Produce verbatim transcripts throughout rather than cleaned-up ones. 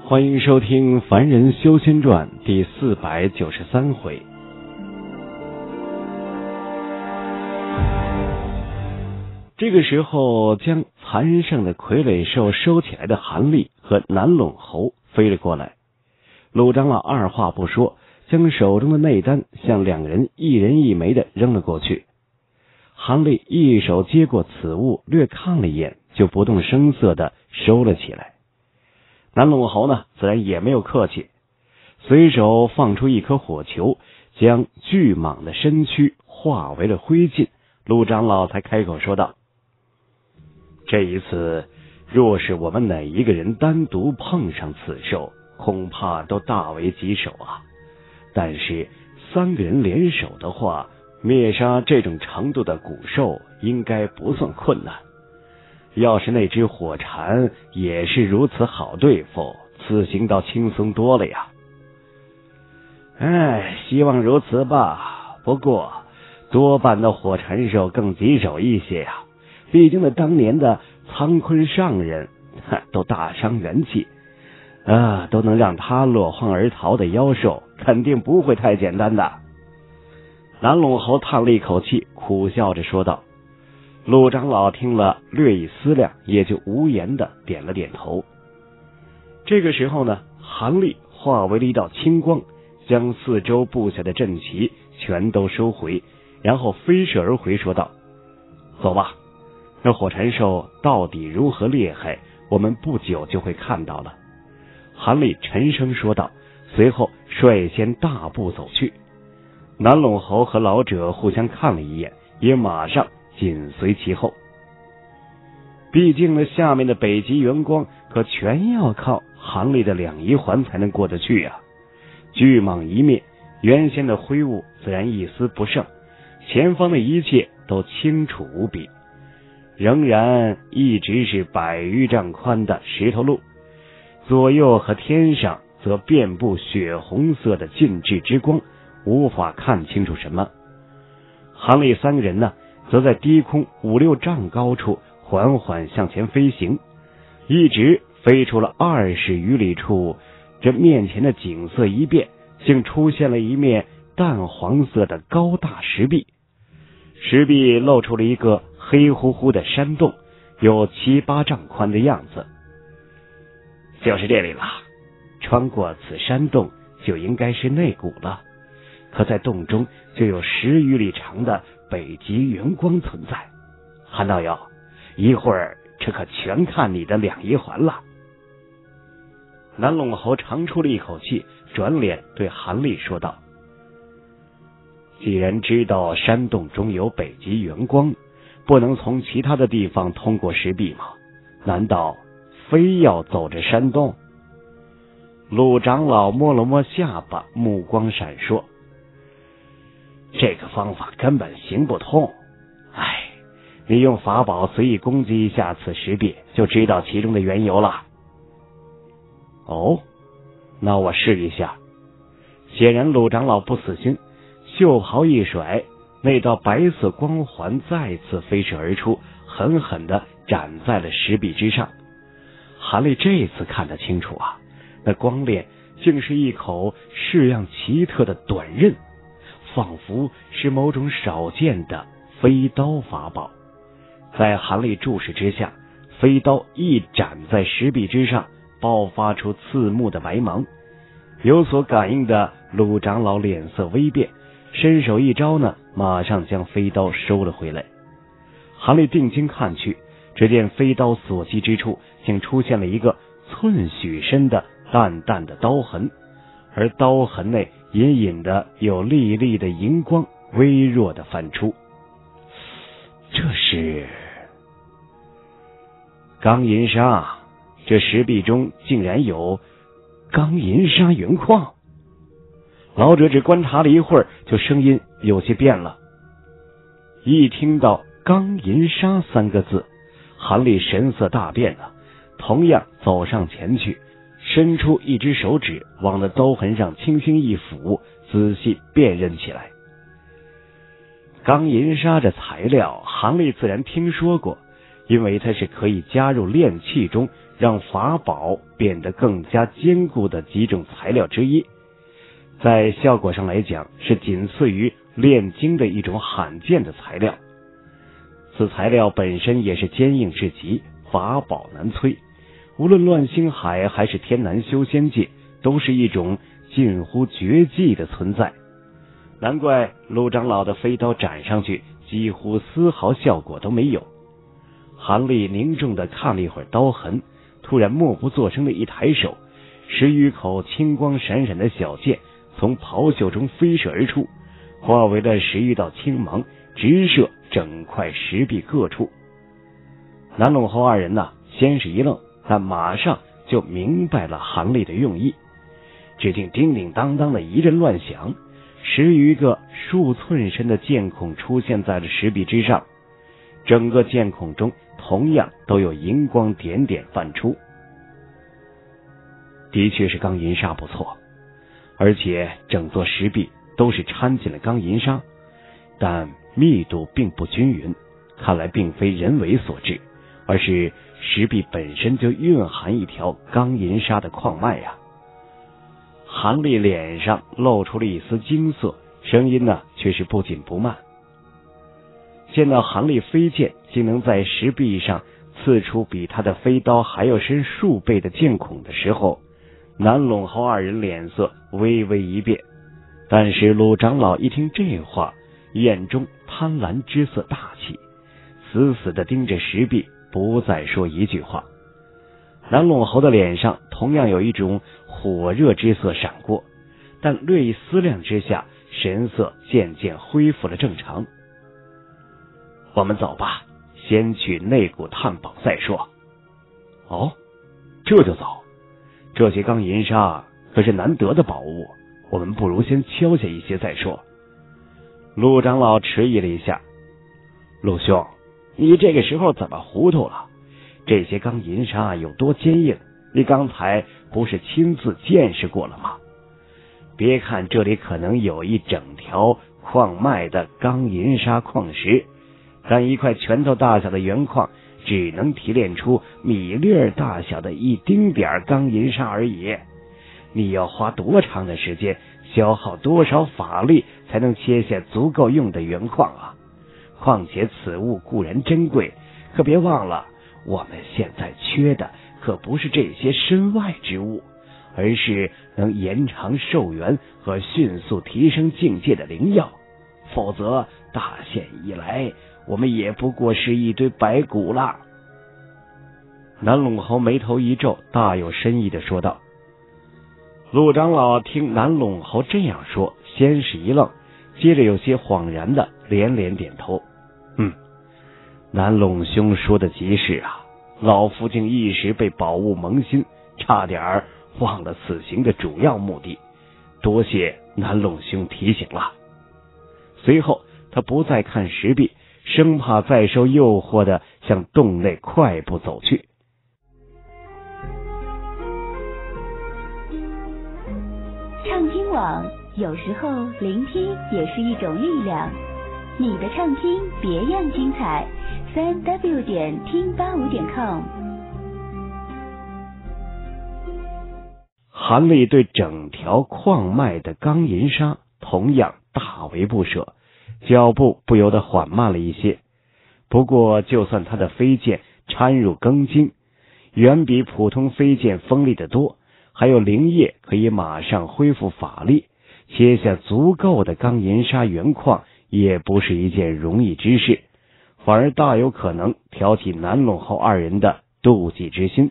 欢迎收听《凡人修仙传》第四百九十三回。这个时候，将残剩的傀儡兽收起来的韩立和南陇侯飞了过来。陆长老二话不说，将手中的内丹向两个人一人一枚的扔了过去。韩立一手接过此物，略看了一眼，就不动声色的收了起来。南陇侯呢，自然也没有客气，随手放出一颗火球，将巨蟒的身躯化为了灰烬。陆长老才开口说道：这一次若是我们哪一个人单独碰上此兽，恐怕都大为棘手啊。但是三个人联手的话，灭杀这种程度的古兽应该不算困难。要是那只火蝉也是如此好对付，此行倒轻松多了呀。哎，希望如此吧。不过多半的火蝉兽更棘手一些呀，毕竟那当年的苍坤上人都大伤元气啊，都能让他落荒而逃的妖兽肯定不会太简单的。南陇侯叹了一口气，苦笑着说道。陆长老听了略一思量，也就无言的点了点头。这个时候呢，韩立化为了一道青光，将四周布下的阵旗全都收回，然后飞射而回，说道：走吧，那火蝉兽到底如何厉害，我们不久就会看到了。韩立沉声说道，随后率先大步走去。南陇侯和老者互相看了一眼，也马上紧随其后。毕竟呢，下面的北极元光可全要靠韩立的两仪环才能过得去啊。巨蟒一灭，原先的灰雾自然一丝不剩，前方的一切都清楚无比。仍然一直是百余丈宽的石头路，左右和天上则遍布血红色的禁制之光，无法看清楚什么。韩立三个人呢，则在低空五六丈高处缓缓向前飞行，一直飞出了二十余里处，这面前的景色一变，竟出现了一面淡黄色的高大石壁。石壁露出了一个黑乎乎的山洞，有七八丈宽的样子。就是这里了，穿过此山洞就应该是内谷了。可在洞中就有十余里长的北极元光存在。韩道友，一会儿这可全看你的两仪环了。南陇侯长出了一口气，转脸对韩立说道：既然知道山洞中有北极元光，不能从其他的地方通过石壁吗？难道非要走着山洞？陆长老摸了摸下巴，目光闪烁。这个方法根本行不通。哎，你用法宝随意攻击一下此石壁，就知道其中的缘由了。哦，那我试一下。显然陆长老不死心，袖袍一甩，那道白色光环再次飞射而出，狠狠地斩在了石壁之上。韩立这次看得清楚啊，那光链竟是一口式样奇特的短刃，仿佛是某种少见的飞刀法宝。在韩立注视之下，飞刀一斩在石壁之上，爆发出刺目的白芒。有所感应的陆长老脸色微变，伸手一招呢，马上将飞刀收了回来。韩立定睛看去，只见飞刀所击之处竟出现了一个寸许深的淡淡的刀痕，而刀痕内隐隐的有粒粒的荧光微弱的泛出。这是钢银砂，这石壁中竟然有钢银砂原矿。老者只观察了一会儿，就声音有些变了。一听到钢银砂三个字，韩立神色大变了，同样走上前去，伸出一只手指往那刀痕上轻轻一抚，仔细辨认起来。钢银砂这材料，韩立自然听说过，因为它是可以加入炼器中， 让法宝变得更加坚固的几种材料之一，在效果上来讲是仅次于炼金的一种罕见的材料。此材料本身也是坚硬至极，法宝难摧，无论乱星海还是天南修仙界，都是一种近乎绝技的存在。难怪陆长老的飞刀斩上去几乎丝毫效果都没有。韩立凝重地看了一会儿刀痕，突然默不作声的一抬手，十余口青光闪闪的小剑从袍袖中飞射而出，化为了十余道青芒，直射整块石壁各处。南陇侯二人呢，先是一愣，但马上就明白了韩立的用意。只听叮叮当当的一阵乱响，十余个数寸深的剑孔出现在了石壁之上，整个剑孔中同样都有银光点点泛出。的确是钢银砂不错，而且整座石壁都是掺进了钢银砂，但密度并不均匀，看来并非人为所致，而是石壁本身就蕴含一条钢银砂的矿脉呀。韩立脸上露出了一丝惊色，声音呢却是不紧不慢。见到韩立飞剑竟能在石壁上刺出比他的飞刀还要深数倍的剑孔的时候，南陇侯二人脸色微微一变。但是鲁长老一听这话，眼中贪婪之色大起，死死地盯着石壁，不再说一句话。南陇侯的脸上同样有一种火热之色闪过，但略一思量之下，神色渐渐恢复了正常。我们走吧，先去内谷探宝再说。哦，这就走？这些钢银砂可是难得的宝物，我们不如先敲下一些再说。陆长老迟疑了一下，陆兄，你这个时候怎么糊涂了？这些钢银砂有多坚硬，你刚才不是亲自见识过了吗？别看这里可能有一整条矿脉的钢银砂矿石，但一块拳头大小的原矿只能提炼出米粒大小的一丁点钢银砂而已。你要花多长的时间，消耗多少法力才能切下足够用的原矿啊？况且此物固然珍贵，可别忘了，我们现在缺的可不是这些身外之物，而是能延长寿元和迅速提升境界的灵药。否则大限一来，我们也不过是一堆白骨了。南陇侯眉头一皱，大有深意地说道。陆长老听南陇侯这样说，先是一愣，接着有些恍然的连连点头。嗯，南陇兄说的极是啊，老夫竟一时被宝物蒙心，差点忘了此行的主要目的，多谢南陇兄提醒了。随后他不再看石壁，生怕再受诱惑的向洞内快步走去。 畅听网，有时候聆听也是一种力量。你的畅听别样精彩，三 w 点听八五点 com。 韩立对整条矿脉的钢银砂同样大为不舍，脚步不由得缓慢了一些。不过就算他的飞剑掺入钢筋，远比普通飞剑锋利得多，还有灵液可以马上恢复法力，切下足够的钢银砂原矿也不是一件容易之事，反而大有可能挑起南陇侯二人的妒忌之心。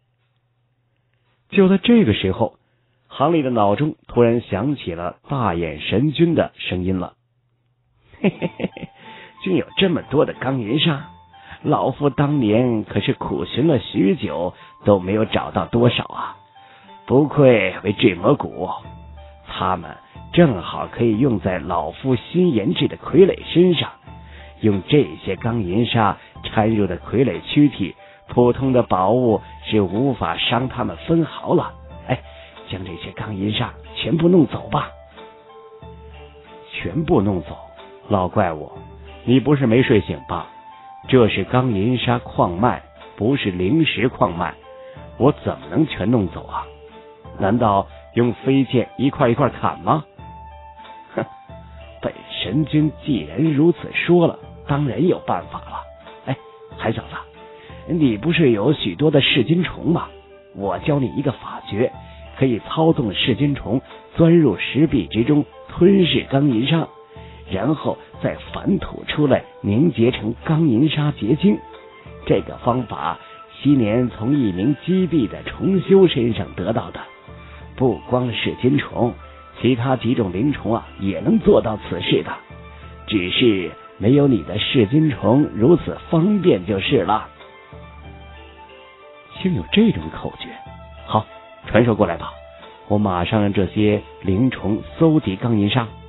就在这个时候，韩立的脑中突然响起了大眼神君的声音了。嘿嘿嘿嘿，竟有这么多的钢银砂，老夫当年可是苦寻了许久，都没有找到多少啊！不愧为坠魔谷，他们正好可以用在老夫新研制的傀儡身上。用这些钢银砂掺入的傀儡躯体，普通的宝物是无法伤他们分毫了。哎，将这些钢银砂全部弄走吧。全部弄走？老怪物，你不是没睡醒吧？这是钢银砂矿脉，不是灵石矿脉， 我怎么能全弄走啊？难道用飞剑一块一块砍吗？哼，本神君既然如此说了，当然有办法了。哎，海小子，你不是有许多的噬金虫吗？我教你一个法诀，可以操纵噬金虫钻入石壁之中，吞噬钢银砂，然后再反吐出来，凝结成钢银砂结晶。这个方法昔年从一名击毙的虫修身上得到的。不光是金虫，其他几种灵虫啊也能做到此事的，只是没有你的噬金虫如此方便就是了。竟有这种口诀，好，传授过来吧，我马上让这些灵虫搜集钢银砂。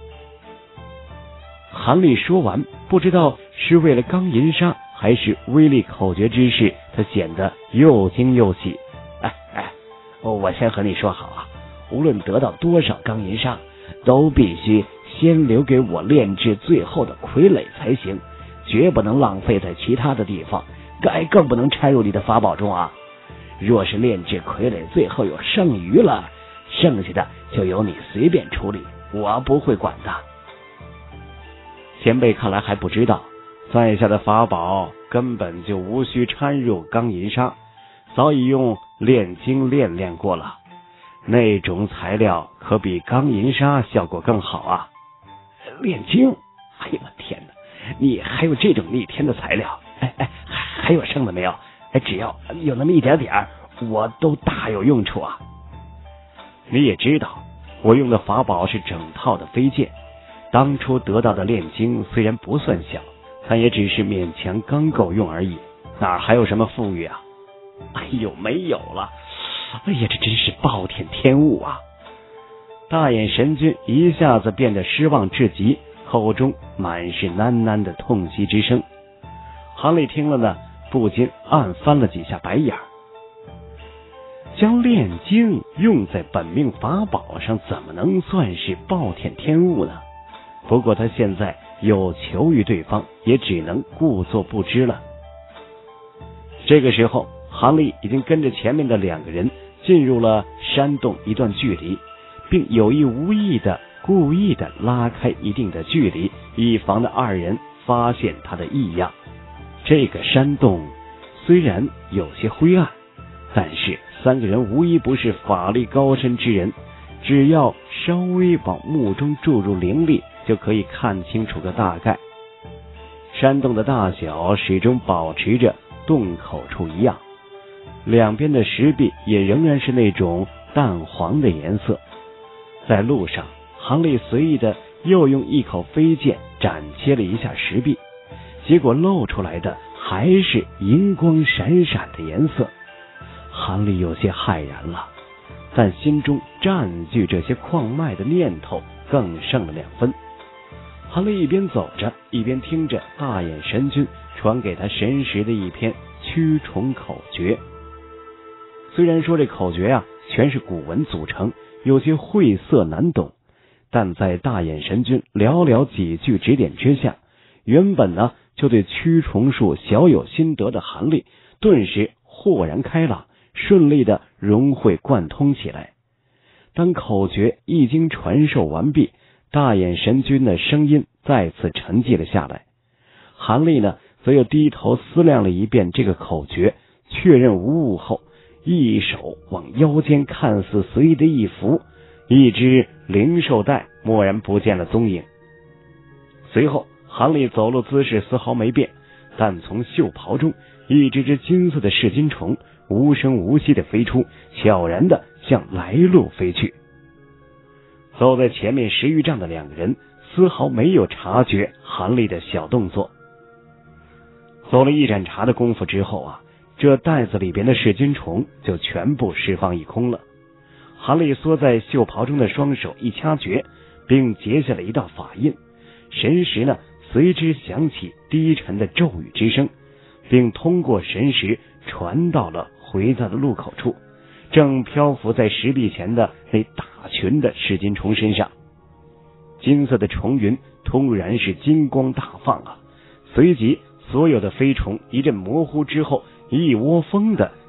韩立说完，不知道是为了钢银砂还是威力口诀之事，他显得又惊又喜。哎哎，我先和你说好啊，无论得到多少钢银砂，都必须先留给我炼制最后的傀儡才行，绝不能浪费在其他的地方，该更不能掺入你的法宝中啊。若是炼制傀儡最后有剩余了，剩下的就由你随便处理，我不会管的。前辈看来还不知道，在下的法宝根本就无需掺入钢银砂，早已用炼精炼炼过了，那种材料可比钢银砂效果更好啊。炼精？哎呦我天哪，你还有这种逆天的材料？哎哎，还有剩的没有？哎，只要有那么一点点，我都大有用处啊。你也知道，我用的法宝是整套的飞剑，当初得到的炼精虽然不算小，但也只是勉强刚够用而已，哪还有什么富裕啊？哎呦，没有了！哎呀，这真是暴殄天物啊！大眼神君一下子变得失望至极，口中满是喃喃的痛惜之声。韩立听了呢，不禁暗翻了几下白眼儿。将炼精用在本命法宝上，怎么能算是暴殄天物呢？不过他现在有求于对方，也只能故作不知了。这个时候，韩立已经跟着前面的两个人进入了山洞一段距离，并有意无意的故意的拉开一定的距离，以防的二人发现他的异样。这个山洞虽然有些灰暗，但是三个人无一不是法力高深之人，只要稍微往目中注入灵力，就可以看清楚个大概。山洞的大小始终保持着洞口处一样，两边的石壁也仍然是那种淡黄的颜色。在路上，韩立随意的又用一口飞剑斩切了一下石壁，结果露出来的还是银光闪闪的颜色。韩立有些骇然了，但心中占据这些矿脉的念头更胜了两分。韩立一边走着，一边听着大眼神君传给他神识的一篇驱虫口诀。虽然说这口诀啊全是古文组成，有些晦涩难懂，但在大眼神君寥寥几句指点之下，原本呢就对驱虫术小有心得的韩立顿时豁然开朗，顺利的融会贯通起来。当口诀一经传授完毕，大眼神君的声音再次沉寂了下来。韩立呢则又低头思量了一遍这个口诀，确认无误后，一手往腰间看似随意的一扶，一只灵兽带蓦然不见了踪影。随后韩立走路姿势丝毫没变，但从袖袍中一只只金色的噬金虫无声无息地飞出，悄然地向来路飞去。走在前面十余丈的两个人丝毫没有察觉韩立的小动作。走了一盏茶的功夫之后啊，这袋子里边的噬金虫就全部释放一空了。韩立缩在袖袍中的双手一掐诀，并结下了一道法印，神识呢随之响起低沉的咒语之声，并通过神识传到了回家的路口处，正漂浮在石壁前的那大群的噬金虫身上。金色的虫云突然是金光大放啊，随即所有的飞虫一阵模糊之后，一窝蜂的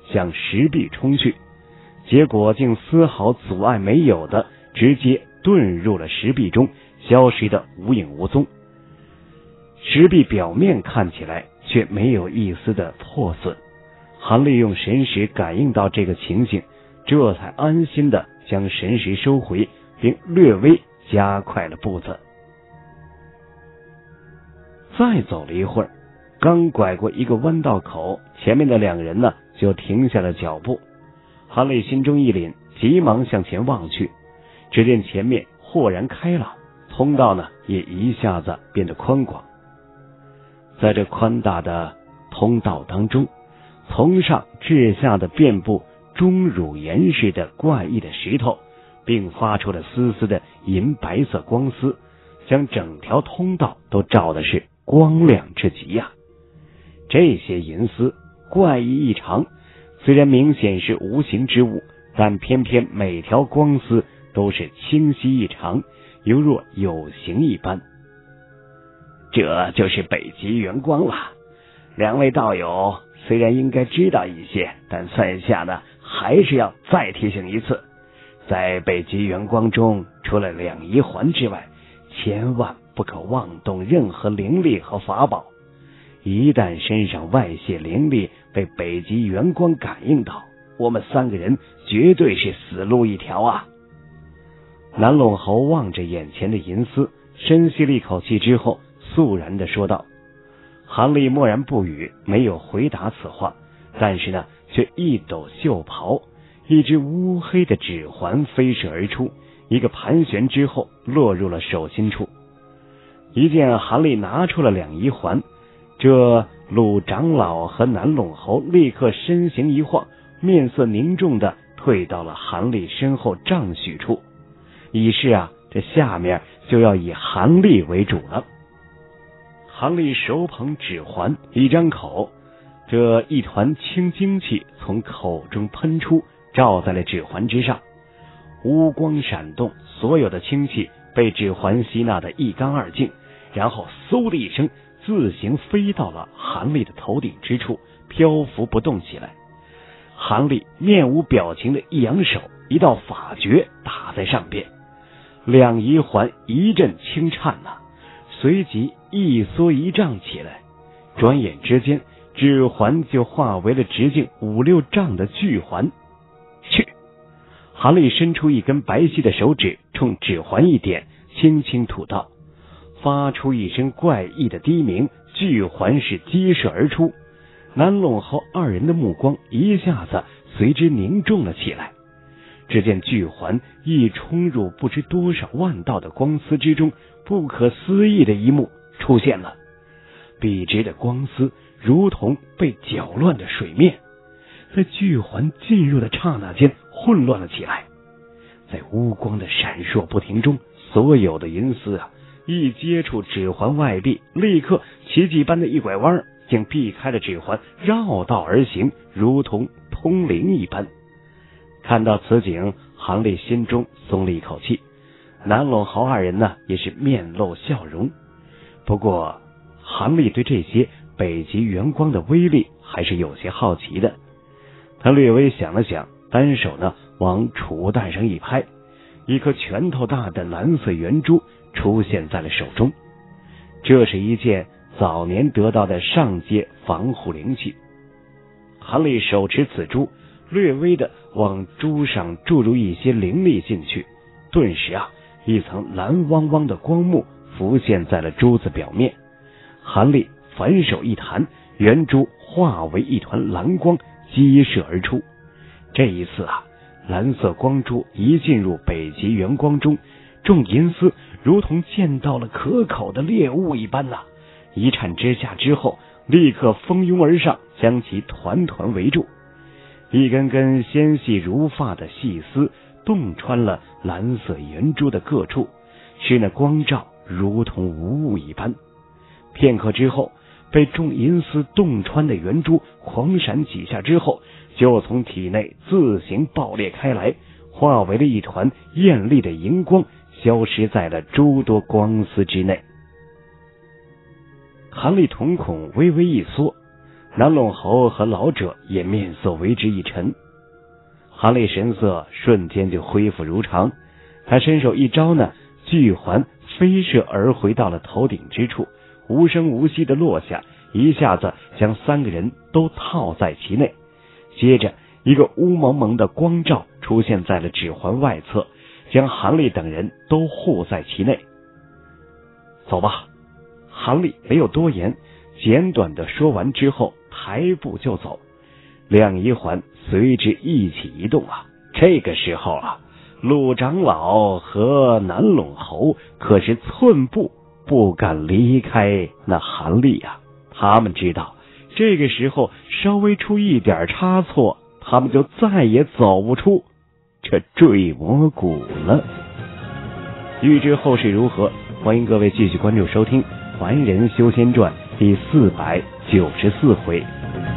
向石壁冲去，结果竟丝毫阻碍没有的直接遁入了石壁中，消失得无影无踪。石壁表面看起来却没有一丝的破损，韩立用神识感应到这个情形，这才安心的将神识收回，并略微加快了步子。再走了一会儿，刚拐过一个弯道口，前面的两个人呢就停下了脚步。韩立心中一凛，急忙向前望去，只见前面豁然开朗，通道呢也一下子变得宽广。在这宽大的通道当中，从上至下的遍布钟乳岩似的怪异的石头，并发出了丝丝的银白色光丝，将整条通道都照的是光亮之极呀、啊。这些银丝怪异异常，虽然明显是无形之物，但偏偏每条光丝都是清晰异常，犹若有形一般。这就是北极圆光了。两位道友虽然应该知道一些，但在下呢还是要再提醒一次，在北极圆光中，除了两仪环之外，千万不可妄动任何灵力和法宝。一旦身上外泄灵力被北极圆光感应到，我们三个人绝对是死路一条啊！南陇侯望着眼前的银丝，深吸了一口气之后，肃然地说道。韩立默然不语，没有回答此话，但是呢，却一抖袖袍，一只乌黑的指环飞射而出，一个盘旋之后落入了手心处。一见韩立拿出了两仪环，这鲁长老和南陇侯立刻身形一晃，面色凝重的退到了韩立身后丈许处，以示啊，这下面就要以韩立为主了。韩立手捧指环，一张口，这一团清精气从口中喷出，照在了指环之上，乌光闪动，所有的清气被指环吸纳得一干二净，然后嗖的一声自行飞到了韩立的头顶之处，漂浮不动起来。韩立面无表情的一扬手，一道法诀打在上边，两仪环一阵轻颤呐、啊，随即一缩一胀起来，转眼之间，指环就化为了直径五六丈的巨环。去！韩立伸出一根白皙的手指，冲指环一点，轻轻吐道，发出一声怪异的低鸣，巨环是激射而出。南陇侯二人的目光一下子随之凝重了起来。只见巨环一冲入不知多少万道的光丝之中，不可思议的一幕出现了。笔直的光丝如同被搅乱的水面，在巨环进入的刹那间混乱了起来。在乌光的闪烁不停中，所有的银丝啊，一接触指环外壁，立刻奇迹般的一拐弯，竟避开了指环，绕道而行，如同通灵一般。看到此景，韩立心中松了一口气，南陇侯二人呢也是面露笑容。不过韩立对这些北极圆光的威力还是有些好奇的。他略微想了想，单手呢往储物袋上一拍，一颗拳头大的蓝色圆珠出现在了手中。这是一件早年得到的上阶防护灵器。韩立手持此珠，略微的往珠上注入一些灵力进去，顿时啊，一层蓝汪汪的光幕浮现在了珠子表面。韩立反手一弹，圆珠化为一团蓝光，激射而出。这一次啊，蓝色光珠一进入北极圆光中，众银丝如同见到了可口的猎物一般呐、啊，一颤之下之后，立刻蜂拥而上，将其团团围住。一根根纤细如发的细丝洞穿了蓝色圆珠的各处，使那光照如同无物一般。片刻之后，被众银丝洞穿的圆珠狂闪几下之后，就从体内自行爆裂开来，化为了一团艳丽的荧光，消失在了诸多光丝之内。韩立瞳孔微微一缩， 南陇侯和老者也面色为之一沉。韩立神色瞬间就恢复如常，他伸手一招呢，巨环飞射而回到了头顶之处，无声无息地落下，一下子将三个人都套在其内。接着一个乌蒙蒙的光照出现在了指环外侧，将韩立等人都护在其内。走吧。韩立没有多言，简短的说完之后抬步就走，亮一环随之一起移动啊。这个时候啊，陆长老和南陇侯可是寸步不敢离开那韩立啊。他们知道这个时候稍微出一点差错，他们就再也走不出这坠魔谷了。欲知后事如何，欢迎各位继续关注收听《凡人修仙传》第四百九十四回。